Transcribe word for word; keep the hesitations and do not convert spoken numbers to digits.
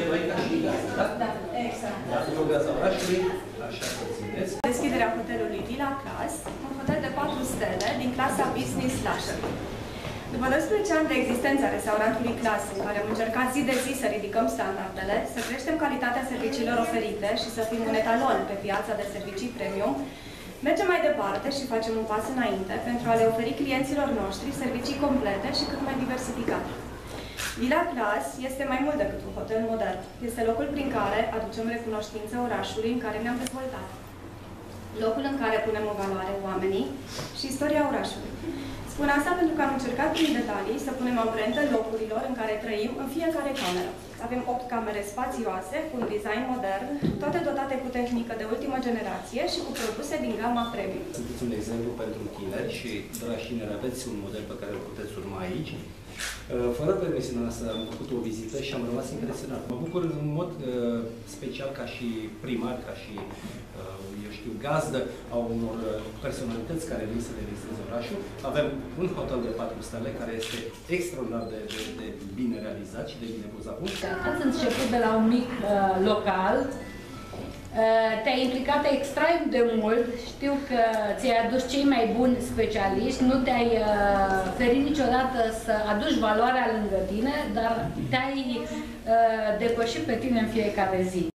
voi ca și gazdă, da? Da, exact. Da, pentru gaza orașului, așa să țineți. Deschiderea hotelului Villa Class, un hotel de patru stele din clasa Business Luxury. După doisprezece ani de existență a restaurantului Class, în care am încercat zi de zi să ridicăm standardele, să creștem calitatea serviciilor oferite și să fim un etalon pe piața de servicii premium, mergem mai departe și facem un pas înainte pentru a le oferi clienților noștri servicii complete și cât mai diversificate. Villa Class este mai mult decât un hotel modern. Este locul prin care aducem recunoștință orașului în care ne-am dezvoltat. Locul în care punem în valoare oamenii și istoria orașului. Spun asta pentru că am încercat prin detalii să punem amprentă locurilor în care trăim în fiecare cameră. Avem opt camere spațioase, cu un design modern, toate dotate cu tehnică de ultimă generație și cu produse din gama premium. Sunteți un exemplu pentru tineri și, dragi tineri, aveți un model pe care îl puteți urma aici. Fără permisiunea noastră am făcut o vizită și am rămas impresionat. Mă bucur în mod uh, special ca și primar, ca și, uh, eu știu, gazdă a unor personalități care vin să le viziteze orașul. Avem un hotel de patru stele care este extraordinar de, de, de bine realizat și de bine pus la punct. Ați început de la un mic uh, local. Te-ai implicat extrem de mult, știu că ți-ai adus cei mai buni specialiști, nu te-ai uh, ferit niciodată să aduci valoarea lângă tine, dar te-ai uh, depășit pe tine în fiecare zi.